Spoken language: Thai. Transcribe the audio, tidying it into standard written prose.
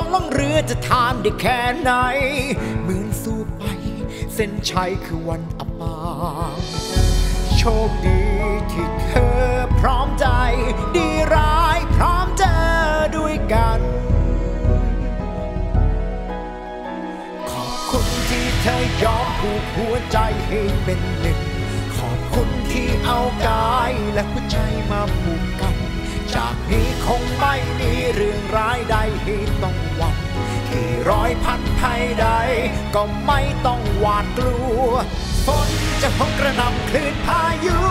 ล่องเรือจะทานได้แค่ไหนเหมือนสู้ไปเส้นชัยคือวันอับปางโชคดีที่เธอพร้อมใจดีร้ายพร้อมเจอด้วยกันขอบคุณที่เธอยอมผูกหัวใจให้เป็นหนึ่งขอบคุณที่เอากายและหัวใจมาผูกกันจากนี้คงไม่มีเรื่องร้ายใดให้ต้องหวั่นที่ร้อยพันภัยใดก็ไม่ต้องหวาดกลัวฝนจะพงกระหน่ำคลื่นพายุ